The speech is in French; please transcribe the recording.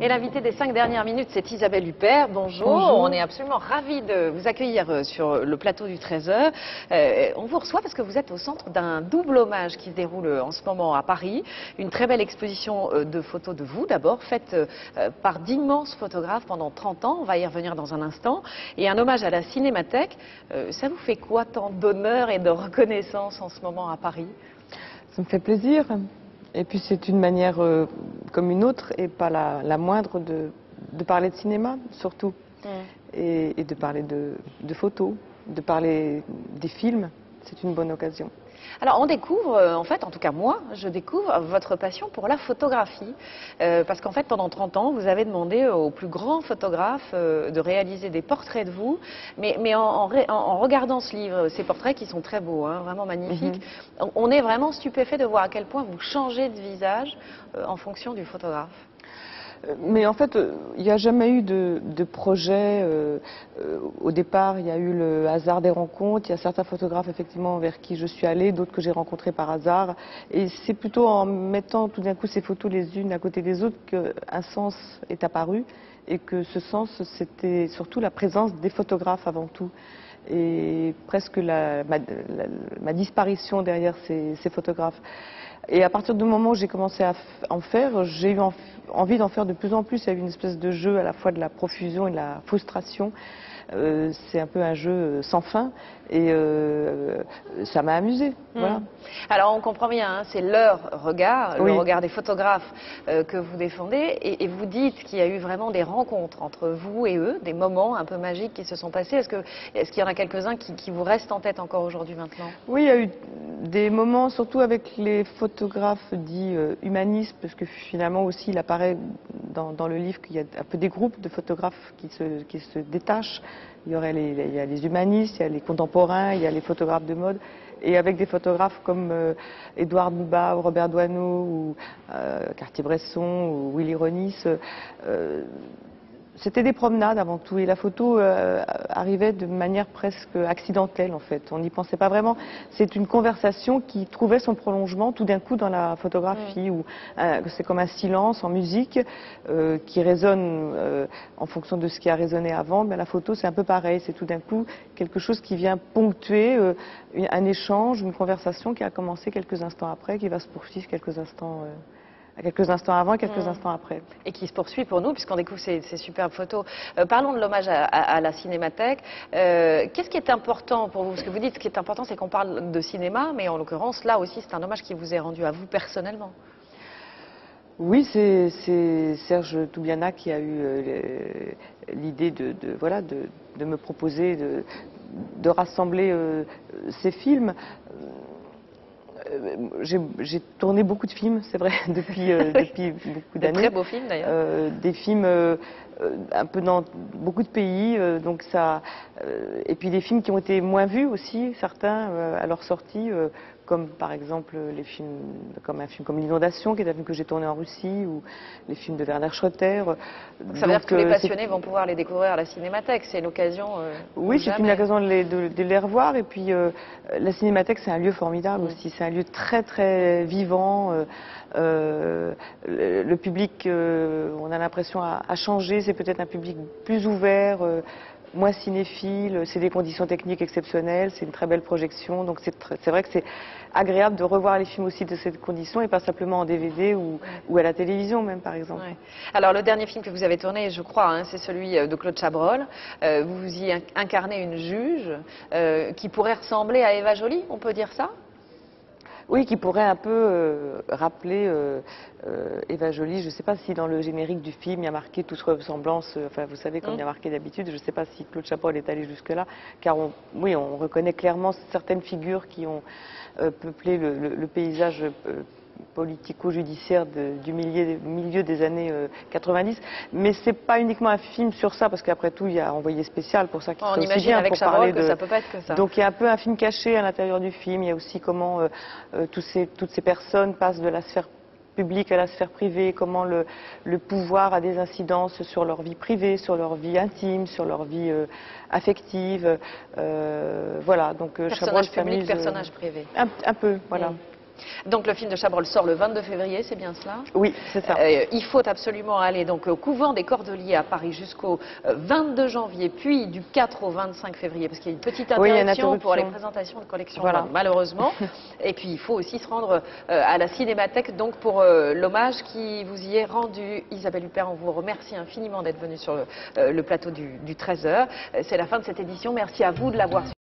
Et l'invité des 5 dernières minutes, c'est Isabelle Huppert. Bonjour. Bonjour. On est absolument ravis de vous accueillir sur le plateau du 13h. On vous reçoit parce que vous êtes au centre d'un double hommage qui se déroule en ce moment à Paris. Une très belle exposition de photos de vous, d'abord, faite par d'immenses photographes pendant 30 ans. On va y revenir dans un instant. Et un hommage à la Cinémathèque. Ça vous fait quoi, tant d'honneur et de reconnaissance en ce moment à Paris? Ça me fait plaisir. Et puis c'est une manière comme une autre, et pas la moindre, de parler de cinéma, surtout. Et de parler de photos, de parler des films. C'est une bonne occasion. Alors on découvre, en fait, en tout cas moi, je découvre votre passion pour la photographie. Parce qu'en fait, pendant 30 ans, vous avez demandé aux plus grands photographes de réaliser des portraits de vous. Mais en regardant ce livre, ces portraits qui sont très beaux, hein, vraiment magnifiques, on est vraiment stupéfait de voir à quel point vous changez de visage en fonction du photographe. Mais en fait, il n'y a jamais eu de projet. Au départ, il y a eu le hasard des rencontres. Il y a certains photographes, effectivement, vers qui je suis allée, d'autres que j'ai rencontrés par hasard. Et c'est plutôt en mettant tout d'un coup ces photos les unes à côté des autres qu'un sens est apparu. Et que ce sens, c'était surtout la présence des photographes avant tout. Et presque ma disparition derrière ces photographes. Et à partir du moment où j'ai commencé à en faire, j'ai eu envie d'en faire de plus en plus. Il y a eu une espèce de jeu à la fois de la profusion et de la frustration. C'est un peu un jeu sans fin et ça m'a amusée. Voilà. Alors on comprend bien, hein, c'est leur regard, oui. Le regard des photographes que vous défendez, et vous dites qu'il y a eu vraiment des rencontres entre vous et eux, des moments un peu magiques qui se sont passés. Est-ce qu'il y en a quelques-uns qui vous restent en tête encore aujourd'hui maintenant? Oui, il y a eu des moments, surtout avec les photographes dits humanistes, parce que finalement aussi il apparaît dans le livre qu'il y a un peu des groupes de photographes qui se détachent. Il y a les humanistes, il y a les contemporains, il y a les photographes de mode. Et avec des photographes comme Édouard Bouba ou Robert Doisneau ou Cartier-Bresson ou Willy Ronis, c'était des promenades avant tout, et la photo arrivait de manière presque accidentelle en fait. On n'y pensait pas vraiment. C'est une conversation qui trouvait son prolongement tout d'un coup dans la photographie, où c'est comme un silence en musique qui résonne en fonction de ce qui a résonné avant. Mais la photo, c'est un peu pareil. C'est tout d'un coup quelque chose qui vient ponctuer un échange, une conversation qui a commencé quelques instants après, qui va se poursuivre quelques instants avant et quelques instants après. Et qui se poursuit pour nous, puisqu'on découvre ces superbes photos. Parlons de l'hommage à la Cinémathèque. Qu'est-ce qui est important pour vous? Parce que vous dites ce qui est important, c'est qu'on parle de cinéma, mais en l'occurrence, là aussi, c'est un hommage qui vous est rendu à vous personnellement. Oui, c'est Serge Toubiana qui a eu l'idée de me proposer de rassembler ces films. J'ai tourné beaucoup de films, c'est vrai, depuis beaucoup d'années. Très beaux films d'ailleurs. Des films un peu dans beaucoup de pays, et puis des films qui ont été moins vus aussi, certains à leur sortie, comme par exemple un film comme L'Inondation, qui est un film que j'ai tourné en Russie, ou les films de Werner Schroeter. Ça veut dire que tous les passionnés vont pouvoir les découvrir à la Cinémathèque. C'est l'occasion. Oui, c'est une occasion de les revoir. Et puis la Cinémathèque, c'est un lieu formidable aussi. C'est un lieu très très vivant. Le public, on a l'impression, a changé. C'est peut-être un public plus ouvert, moins cinéphile. C'est des conditions techniques exceptionnelles. C'est une très belle projection. Donc c'est vrai que c'est agréable de revoir les films aussi de ces conditions, et pas simplement en DVD ou à la télévision même, par exemple. Ouais. Alors le dernier film que vous avez tourné, je crois, hein, c'est celui de Claude Chabrol. Vous y incarnez une juge qui pourrait ressembler à Eva Joly, on peut dire ça? Oui, qui pourrait un peu rappeler Eva Joly. Je ne sais pas si dans le générique du film il y a marqué toute ressemblance, enfin vous savez comme il y a marqué d'habitude, je ne sais pas si Claude Chabrol est allé jusque-là, car on reconnaît clairement certaines figures qui ont peuplé le paysage politico-judiciaire du milieu des années 90. Mais c'est pas uniquement un film sur ça, parce qu'après tout, il y a Envoyé spécial pour ça qui on serait imagine aussi bien avec pour Chabrol parler que ça peut pas être que ça. Donc il y a un peu un film caché à l'intérieur du film. Il y a aussi comment toutes ces personnes passent de la sphère publique à la sphère privée, comment le pouvoir a des incidences sur leur vie privée, sur leur vie intime, sur leur vie affective. Voilà, donc personnage public, personnage privé. Un peu, voilà. Donc le film de Chabrol sort le 22 février, c'est bien cela? Oui, c'est ça. Il faut absolument aller donc au couvent des Cordeliers à Paris jusqu'au 22 janvier, puis du 4 au 25 février, parce qu'il y a une petite interruption pour les présentations de collections, voilà. malheureusement. Et puis il faut aussi se rendre à la Cinémathèque donc pour l'hommage qui vous y est rendu. Isabelle Huppert, on vous remercie infiniment d'être venue sur le plateau du 13h. C'est la fin de cette édition. Merci à vous de l'avoir suivi.